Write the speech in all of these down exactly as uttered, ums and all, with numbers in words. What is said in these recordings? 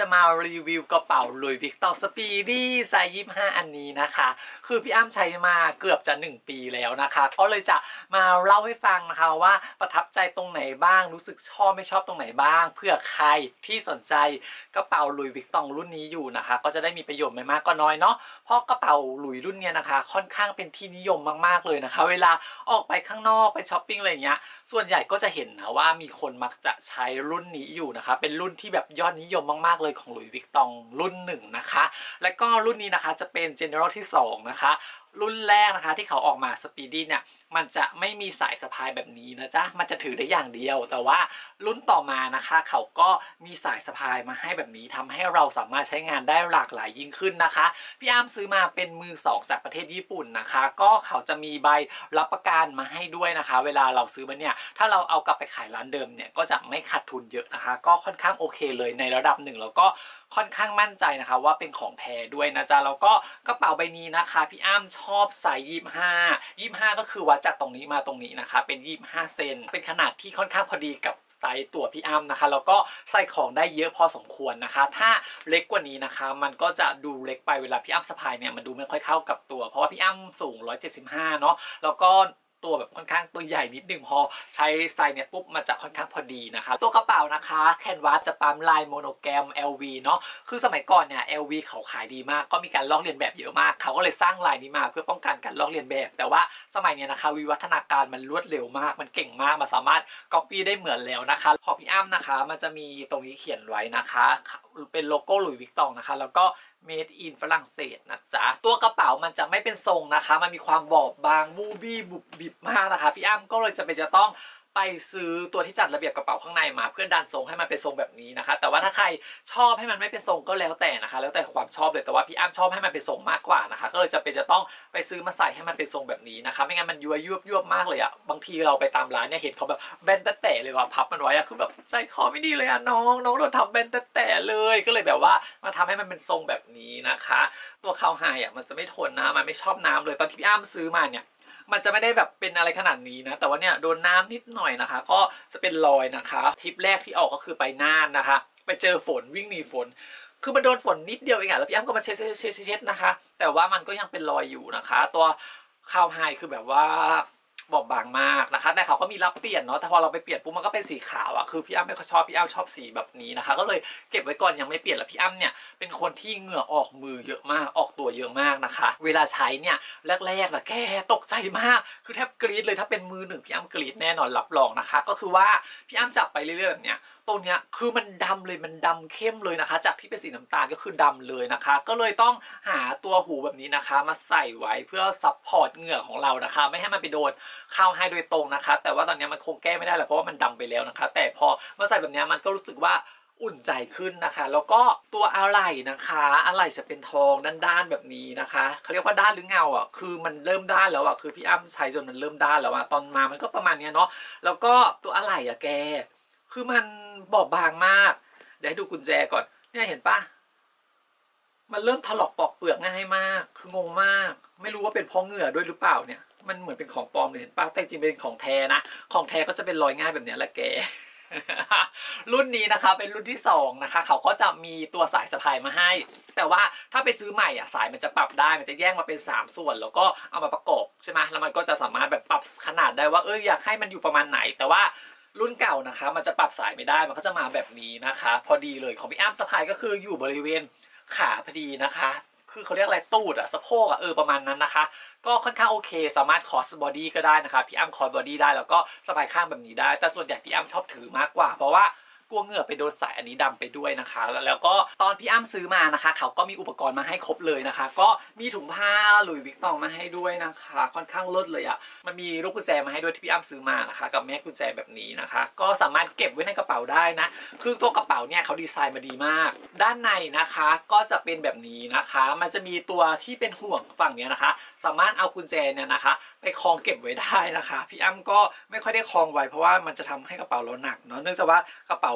มารีวิวกระเป๋าหลุยส์วิกตองสปีดี้ไซส์ยี่สิบห้าอันนี้นะคะคือพี่อ้ำใช้มาเกือบจะหนึ่งปีแล้วนะคะก็เลยจะมาเล่าให้ฟังนะคะว่าประทับใจตรงไหนบ้างรู้สึกชอบไม่ชอบตรงไหนบ้างเพื่อใครที่สนใจกระเป๋าหลุยส์วิกตองรุ่นนี้อยู่นะคะก็จะได้มีประโยชน์ไม่มากก็น้อยเนาะเพราะกระเป๋าหลุยส์รุ่นนี้นะคะค่อนข้างเป็นที่นิยมมากๆเลยนะคะเวลาออกไปข้างนอกไปช้อปปิ้งอะไรเงี้ยส่วนใหญ่ก็จะเห็นนะว่ามีคนมักจะใช้รุ่นนี้อยู่นะคะเป็นรุ่นที่แบบยอดนิยมมากๆเลยของหลุยส์วิกตองรุ่นหนึ่งนะคะและก็รุ่นนี้นะคะจะเป็น General ที่สองนะคะรุ่นแรกนะคะที่เขาออกมาสปีดี้เนี่ยมันจะไม่มีสายสะพายแบบนี้นะจ๊ะมันจะถือได้อย่างเดียวแต่ว่ารุ่นต่อมานะคะเขาก็มีสายสะพายมาให้แบบนี้ทำให้เราสามารถใช้งานได้หลากหลายยิ่งขึ้นนะคะพี่อ้ำซื้อมาเป็นมือสองจากประเทศญี่ปุ่นนะคะก็เขาจะมีใบรับประกันมาให้ด้วยนะคะเวลาเราซื้อมาเนี่ยถ้าเราเอากลับไปขายร้านเดิมเนี่ยก็จะไม่ขาดทุนเยอะนะคะก็ค่อนข้างโอเคเลยในระดับหนึ่งแล้วก็ค่อนข้างมั่นใจนะคะว่าเป็นของแท้ด้วยนะจ๊ะแล้วก็กระเป๋าใบนี้นะคะพี่อ้ำชอบไซส์ยี่สิบห้า ยี่สิบห้าก็คือวัดจากตรงนี้มาตรงนี้นะคะเป็นยี่สิบห้าเซนเป็นขนาดที่ค่อนข้างพอดีกับไซส์ตัวพี่อ้ำนะคะแล้วก็ใส่ของได้เยอะพอสมควรนะคะถ้าเล็กกว่านี้นะคะมันก็จะดูเล็กไปเวลาพี่อ้ำสะพายเนี่ยมันดูไม่ค่อยเข้ากับตัวเพราะว่าพี่อ้ำสูงหนึ่งร้อยเจ็ดสิบห้าเนาะแล้วก็ตัวแบบค่อนข้างตัวใหญ่นิดนึงพอใช้ไซส์เนี่ยปุ๊บมันจะค่อนข้างพอดีนะคะตัวกระเป๋านะคะแคนวาสจะปั๊มลายโมโนแกรม แอล วี เนาะคือสมัยก่อนเนี่ย แอล วี เขาขายดีมากก็มีการลอกเลียนแบบเยอะมากเขาก็เลยสร้างลายนี้มาเพื่อป้องกันการลอกเลียนแบบแต่ว่าสมัยนี้นะคะวิวัฒนาการมันรวดเร็วมากมันเก่งมากมันสามารถก๊อปปี้ได้เหมือนแล้วนะคะของพี่อ้ำนะคะมันจะมีตรงนี้เขียนไว้นะคะเป็นโลโก้หลุยส์วิกตองนะคะแล้วก็Made in ฝรั่งเศสนะจ๊ะตัวกระเป๋ามันจะไม่เป็นทรงนะคะมันมีความบอบบางบูบี้บุบบิบมากนะคะพี่อ้ำก็เลยจะเป็นจะต้องไปซื้อตัวที่จัดระเบียบกระเป๋าข้างในมาเพื่อดันทรงให้มันเป็นทรงแบบนี้นะคะแต่ว่าถ้าใครชอบให้มันไม่เป็นทรงก็แล้วแต่นะคะแล้วแต่ความชอบเลยแต่ว่าพี่อ้ำชอบให้มันเป็นทรงมากกว่านะคะก็เลยจะเป็นจะต้องไปซื้อมาใส่ให้มันเป็นทรงแบบนี้นะคะไม่งั้นมันยั่วยุบยุบมากเลยอะบางทีเราไปตามร้านเนี่ยเห็นเขาแบบแบนแต่แต่เลยว่าพับมันไว้อะคือแบบใจคอไม่ดีเลยอะน้องน้องโดนทำแบนแต่แต่เลยก็เลยแบบว่ามาทำให้มันเป็นทรงแบบนี้นะคะตัวคาวไฮอะมันจะไม่ทนนะมันไม่ชอบน้ำเลยตอนที่พี่อ้ำซื้อมาเนี่ยมันจะไม่ได้แบบเป็นอะไรขนาดนี้นะแต่ว่าเนี่ยโดนน้ำนิดหน่อยนะคะก็จะเป็นรอยนะคะทริปแรกที่ออกก็คือไปน่านนะคะไปเจอฝนวิ่งหนีฝนคือมันโดนฝนนิดเดียวเองอะแล้วพี่อ้ำก็มาเช็ดเช็ดเช็ดเช็ดนะคะแต่ว่ามันก็ยังเป็นรอยอยู่นะคะตัวคาวไฮคือแบบว่าบอบบางมากนะคะแต่เขาก็มีรับเปลี่ยนเนาะแต่พอเราไปเปลี่ยนปุ๊บมันก็เป็นสีขาวอะคือพี่อ้ำไม่ค่อยชอบพี่อ้ำชอบสีแบบนี้นะคะก็เลยเก็บไว้ก่อนยังไม่เปลี่ยนแล้วพี่อ้ำเนี่ยเป็นคนที่เหงื่อออกมือเยอะมากออกตัวเยอะมากนะคะเวลาใช้เนี่ยแรกๆนะแกตกใจมากคือแทบกรี๊ดเลยถ้าเป็นมือหนึ่งพี่อ้ำกรี๊ดแน่นอนรับรองนะคะก็คือว่าพี่อ้ำจับไปเรื่อยๆแบบเนี้ยตรงเนี้ยคือมันดำเลยมันดำเข้มเลยนะคะจากที่เป็นสีน้ำตาลก็คือดำเลยนะคะก็เลยต้องหาตัวหูแบบนี้นะคะมาใส่ไว้เพื่อซับพอร์ตเหงื่อของเรานะคะไม่ให้มันไปโดนเข้าให้โดยตรงนะคะแต่ว่าตอนนี้มันคงแก้ไม่ได้แล้วเพราะว่ามันดำไปแล้วนะคะแต่พอมาใส่แบบนี้มันก็รู้สึกว่าอุ่นใจขึ้นนะคะแล้วก็ตัวอะไหล่นะคะอะไหล่จะเป็นทองด้านๆแบบนี้นะคะเขาเรียกว่าด้านหรือเงาอ่ะคือมันเริ่มด้านแล้วอ่ะคือพี่อ้ำใช้จนมันเริ่มด้านแล้วอ่ะตอนมามันก็ประมาณนี้เนาะแล้วก็ตัวอะไหล่อ่ะแกคือมันบอบบางมากเดี๋ยวให้ดูกุญแจก่อนเนี่ยเห็นปะมันเริ่มถลอกปอกเปลือกง่ายมากคืองงมากไม่รู้ว่าเป็นเพราะเหงื่อด้วยหรือเปล่าเนี่ยมันเหมือนเป็นของปลอมเลยเห็นปะแต่จริงเป็นของแท้นะของแท้ก็จะเป็นรอยง่ายแบบนี้แหละแก รุ่นนี้นะคะเป็นรุ่นที่สองนะคะเขาก็จะมีตัวสายสะพายมาให้แต่ว่าถ้าไปซื้อใหม่อ่ะสายมันจะปรับได้มันจะแยกมาเป็นสามส่วนแล้วก็เอามาประกอบใช่ไหมแล้วมันก็จะสามารถแบบปรับขนาดได้ว่าเอออยากให้มันอยู่ประมาณไหนแต่ว่ารุ่นเก่านะคะมันจะปรับสายไม่ได้มันก็จะมาแบบนี้นะคะพอดีเลยของพี่อ้ำสะพายก็คืออยู่บริเวณขาพอดีนะคะคือเขาเรียกอะไรตูดอะสะโพกอะเออประมาณนั้นนะคะก็ค่อนข้างโอเคสามารถคอสบอดี้ก็ได้นะคะพี่อ้ำคอสบอดี้ได้แล้วก็สะพายข้างแบบนี้ได้แต่ส่วนใหญ่พี่อ้ำชอบถือมากกว่าเพราะว่ากลัวเหงื่อไปโดนสายอันนี้ดำไปด้วยนะคะแล้วก็ตอนพี่อ้ำซื้อมานะคะเขาก็มีอุปกรณ์มาให้ครบเลยนะคะก็มีถุงผ้าหลุยส์วิกตองมาให้ด้วยนะคะค่อนข้างเลิศเลยอ่ะมันมีลูกกุญแจมาให้ด้วยที่พี่อ้ำซื้อมานะคะกับแม่กุญแจแบบนี้นะคะก็สามารถเก็บไว้ในกระเป๋าได้นะคือตัวกระเป๋าเนี่ยเขาดีไซน์มาดีมากด้านในนะคะก็จะเป็นแบบนี้นะคะมันจะมีตัวที่เป็นห่วงฝั่งนี้นะคะสามารถเอากุญแจเนี่ยนะคะไปคล้องเก็บไว้ได้นะคะพี่อ้ำก็ไม่ค่อยได้คล้องไว้เพราะว่ามันจะทำให้กระเป๋าเราหนักเนาะเนื่องจากว่ากระเป๋า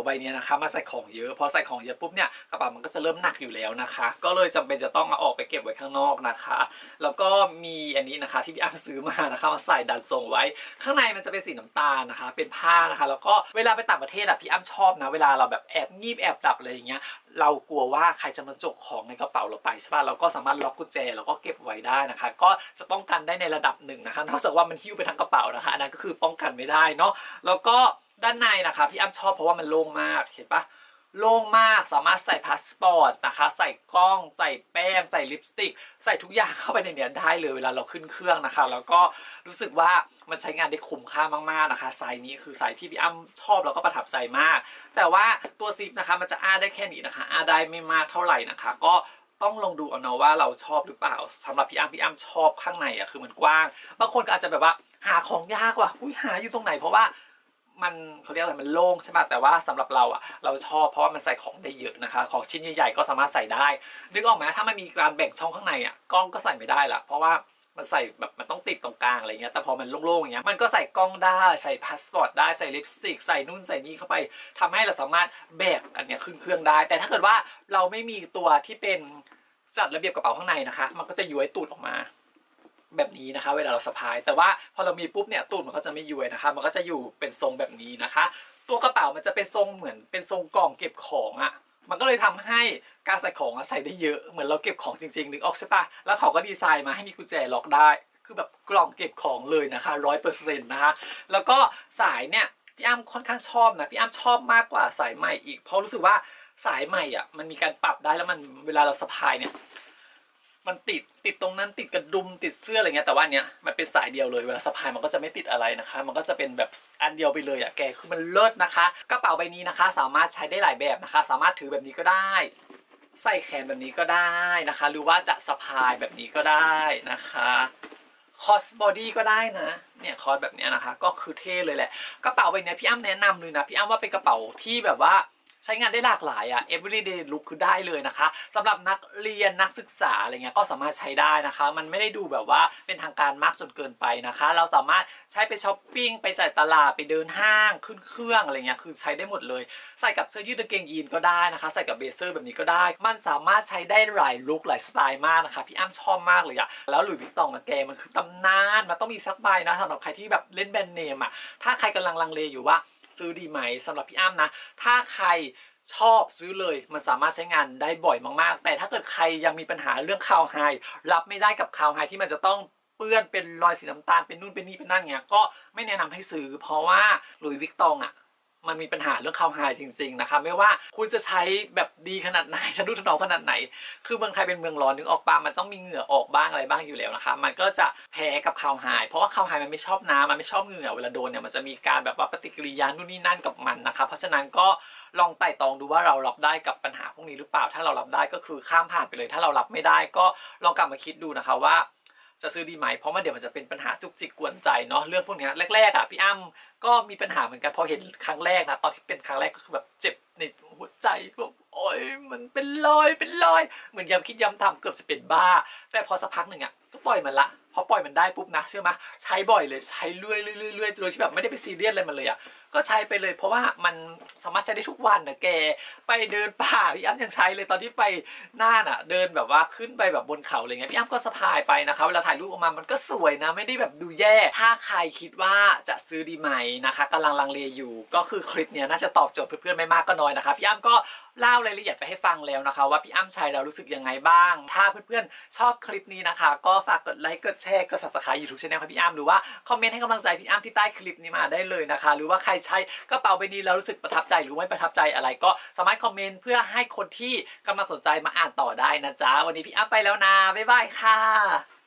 ใบนี้นะคะมาใส่ของเยอะพอใส่ของเยอะปุ๊บเนี่ยกระเป๋ามันก็จะเริ่มหนักอยู่แล้วนะคะก็เลยจำเป็นจะต้องเอาออกไปเก็บไว้ข้างนอกนะคะแล้วก็มีอันนี้นะคะที่พี่อ้ำซื้อมานะคะมาใส่ดันทรงไว้ข้างในมันจะเป็นสีน้ำตาลนะคะเป็นผ้านะคะแล้วก็เวลาไปต่างประเทศอะพี่อ้ำชอบนะเวลาเราแบบแอบงีบแอบดับอะไรอย่างเงี้ยเรากลัวว่าใครจะมาจกของในกระเป๋าเราไปใช่ป่ะเราก็สามารถล็อกกุญแจแล้วก็เก็บไว้ได้นะคะก็จะป้องกันได้ในระดับหนึ่งนะคะนอกจากว่ามันหิ้วไปทั้งกระเป๋านะคะอันนั้นก็คือป้องกันไม่ได้เนาะแล้วก็ด้านในนะคะพี่อ้ำชอบเพราะว่ามันโล่งมากเห็นปะโล่งมากสามารถใส่พาสปอร์ตนะคะใส่กล้องใส่แป้งใส่ลิปสติกใส่ทุกอย่างเข้าไปในเนี้ยได้เลยเวลาเราขึ้นเครื่องนะคะแล้วก็รู้สึกว่ามันใช้งานได้คุ้มค่ามากๆนะคะไซส์นี้คือไซส์ที่พี่อ้ำชอบแล้วก็ประทับใจมากแต่ว่าตัวซิปนะคะมันจะอ้าได้แค่นี้นะคะอ้าได้ไม่มากเท่าไหร่นะคะก็ต้องลองดูเอาเนาะว่าเราชอบหรือเปล่าสำหรับพี่อ้ำพี่อ้ำชอบข้างในอ่ะคือมันกว้างบางคนก็อาจจะแบบว่าหาของยากว่ะอุ้ยหาอยู่ตรงไหนเพราะว่ามันเขาเรียกอะไรมันโล่งใช่ไหมแต่ว่าสำหรับเราอ่ะเราชอบเพราะว่ามันใส่ของได้เยอะนะคะของชิ้นใหญ่ๆก็สามารถใส่ได้นึกออกไหมถ้ามันมีการแบ่งช่องข้างในอ่ะกล้องก็ใส่ไม่ได้ละเพราะว่ามันใส่แบบมันต้องติดตรงกลางอะไรเงี้ยแต่พอมันโล่งๆอย่างเงี้ยมันก็ใส่กล้องได้ใส่พาสปอร์ตได้ใส่ลิปสติกใส่นู่นใส่นี่เข้าไปทำให้เราสามารถแบกอันเนี้ยขึ้นเครื่องได้แต่ถ้าเกิดว่าเราไม่มีตัวที่เป็นจัดระเบียบกระเป๋าข้างในนะคะมันก็จะย้วยตูดออกมาแบบนี้นะคะเวลาเราสะพายแต่ว่าพอเรามีปุ๊บเนี่ยตูดมันก็จะไม่ย้วยนะคะมันก็จะอยู่เป็นทรงแบบนี้นะคะตัวกระเป๋ามันจะเป็นทรงเหมือนเป็นทรงกล่องเก็บของอะ่ะมันก็เลยทำให้การใส่ของใส่ได้เยอะเหมือนเราเก็บของจริงๆนึกออกใช่ปะแล้วเขาก็ดีไซน์มาให้มีกุญแจล็อกได้คือแบบกล่องเก็บของเลยนะคะร้อยเปอร์เซ็นต์นะคะแล้วก็สายเนี่ยพี่อ้ำค่อนข้างชอบนะพี่อ้ำชอบมากกว่าสายใหม่อีกเพราะรู้สึกว่าสายใหม่อ่ะมันมีการปรับได้แล้วมันเวลาเราสะพายเนี่ยมันติดติดตรงนั้นติดกระดุมติดเสื้ออะไรเงี้ยแต่ว่าเนี้ยมันเป็นสายเดียวเลยเวลาสะพายมันก็จะไม่ติดอะไรนะคะมันก็จะเป็นแบบอันเดียวไปเลยอ่ะแกคือมันเลิศนะคะกระเป๋าใบนี้นะคะสามารถใช้ได้หลายแบบนะคะสามารถถือแบบนี้ก็ได้ใส่แขนแบบนี้ก็ได้นะคะหรือว่าจะสะพายแบบนี้ก็ได้นะคะคอสบอดี้ก็ได้นะเนี่ยคอสแบบนี้นะคะก็คือเท่เลยแหละกระเป๋าใบนี้พี่อ้ำแนะนำเลยนะพี่อ้ำว่าเป็นกระเป๋าที่แบบว่าใช้งานได้หลากหลายอ่ะ everyday look คือได้เลยนะคะสำหรับนักเรียนนักศึกษาอะไรเงี้ยก็สามารถใช้ได้นะคะมันไม่ได้ดูแบบว่าเป็นทางการมากจนเกินไปนะคะเราสามารถใช้ไปช้อปปิ้งไปจ่ายตลาดไปเดินห้างขึ้นเครื่องอะไรเงี้ยคือใช้ได้หมดเลยใส่กับเสื้อยืดกางเกงยีนก็ได้นะคะใส่กับเบเซอร์แบบนี้ก็ได้มันสามารถใช้ได้หลายลุคหลายสไตล์มากนะคะพี่อ้ำชอบมากเลยอะแล้วหลุยส์วิกตองกับแกมันคือตำนานมันต้องมีสักใบนะสำหรับใครที่แบบเล่นแบรนด์เนมอะถ้าใครกำลังลังเลอยู่ว่าซื้อดีไหมสำหรับพี่อ้ำนะถ้าใครชอบซื้อเลยมันสามารถใช้งานได้บ่อยมากๆแต่ถ้าเกิดใครยังมีปัญหาเรื่องคาวไฮรับไม่ได้กับคาวไฮที่มันจะต้องเปื้อนเป็นรอยสีน้ำตาลเป็นนู่นเป็นนี่เป็นนั่นเงี้ยก็ไม่แนะนำให้ซื้อเพราะว่าหลุยส์วิกตองอ่ะมันมีปัญหาเรื่องคาวไฮจริงๆนะคะไม่ว่าคุณจะใช้แบบดีขนาดไหนทะนุถนอมขนาดไหนคือเมืองไทยเป็นเมืองร้อนนึกออกปะมันต้องมีเหงื่อออกบ้างอะไรบ้างอยู่แล้วนะคะมันก็จะแพ้กับคาวไฮเพราะว่าคาวไฮมันไม่ชอบน้ำมันไม่ชอบเหงื่อเวลาโดนเนี่ยมันจะมีการแบบว่าปฏิกิริยานู่นนี่นั่นกับมันนะคะเพราะฉะนั้นก็ลองไต่ตองดูว่าเรารับได้กับปัญหาพวกนี้หรือเปล่าถ้าเรารับได้ก็คือข้ามผ่านไปเลยถ้าเรารับไม่ได้ก็ลองกลับมาคิดดูนะคะว่าจะซื้อดีไหมเพราะมันเดี๋ยวมันจะเป็นปัญหาจุกจิกกวนใจเนาะเรื่องพวกนี้แรกๆอ่ะพี่อ้ำก็มีปัญหาเหมือนกันพอเห็นครั้งแรกนะตอนที่เป็นครั้งแรกก็คือแบบเจ็บในหัวใจแบบโอ๊ยมันเป็นรอยเป็นรอยเหมือนย้ำคิดย้ำทำเกือบจะเป็นบ้าแต่พอสักพักหนึ่งอ่ะก็ปล่อยมันละพอปล่อยมันได้ปุ๊บนะเชื่อไหมใช้บ่อยเลยใช้เรื่อยๆเรื่อยๆโดยที่แบบไม่ได้ไปซีเรียสอะไรมันเลยอ่ะก็ใช้ไปเลยเพราะว่ามันสามารถใช้ได้ทุกวันนะแกไปเดินป่าพี่อ้ำยังใช้เลยตอนที่ไปน่านอ่ะเดินแบบว่าขึ้นไปแบบบนเขาอะไรเงี้ยพี่อ้ำก็สะพายไปนะคะเวลาถ่ายรูปออกมามันก็สวยนะไม่ได้แบบดูแย่ถ้าใครคิดว่าจะซื้อดีไหมนะคะกำลังลังเลอยู่ก็คือคลิปเนี้ยน่าจะตอบโจทย์เพื่อนๆไม่มากก็น้อยนะคะพี่อ้ำก็เล่ารายละเอียดไปให้ฟังแล้วนะคะว่าพี่อ้ำใช้แล้วรู้สึกยังไงบ้างถ้าเพื่อนๆชอบคลิปนี้นะคะก็ฝากกดไลค์กดแชร์กด ซับสไครบ์ ยูทูบ channel ของพี่อ้ำหรือว่าคอมเมนต์ให้กำลังใจพี่อ้ำที่ใต้คลิปนี้มาได้เลยนะคะหรือว่าใครใช้กระเป๋าใบนี้แล้วรู้สึกประทับใจหรือไม่ประทับใจอะไรก็สามารถคอมเมนต์เพื่อให้คนที่กำลังสนใจมาอ่านต่อได้นะจ๊ะวันนี้พี่อ้ำไปแล้วนะบ๊ายบายค่ะ